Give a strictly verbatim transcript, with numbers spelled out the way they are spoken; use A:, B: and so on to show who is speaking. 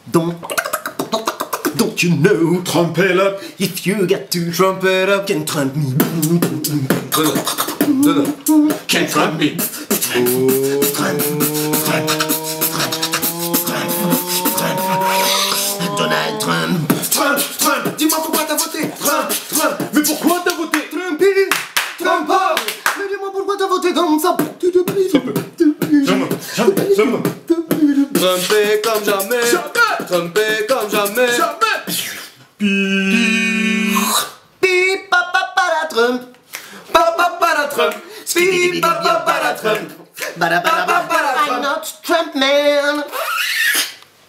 A: Don't, don't you know?
B: Trump it up.
A: If you get to
B: Trump it up.
A: can trump me.
B: Can't trump me.
A: Trump, Trump, Trump, Trump, Trump, Donald Trump.
B: Trump, Trump. Dis-moi pourquoi t'as voté. Trump, Trump. Mais pourquoi t'as voté?
A: Trumpy, Trump. Mais dis-moi pourquoi t'as voté comme ça.
B: Jamais, jamais, jamais.
A: Trumpé comme jamais.
B: Jamais.
A: Trumpé comme jamais.
B: Jamais.
A: Pip, papa, para Trump.
B: Papa, para Trump.
A: Pip, papa, para Trump. Bada, bada, bada, bada, I'm not Trump man.